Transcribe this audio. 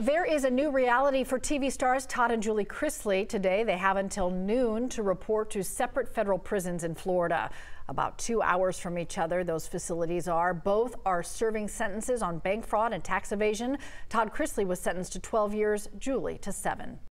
There is a new reality for TV stars Todd and Julie Chrisley. Today, they have until noon to report to separate federal prisons in Florida. About 2 hours from each other, those facilities are. Both are serving sentences on bank fraud and tax evasion. Todd Chrisley was sentenced to 12 years, Julie to 7.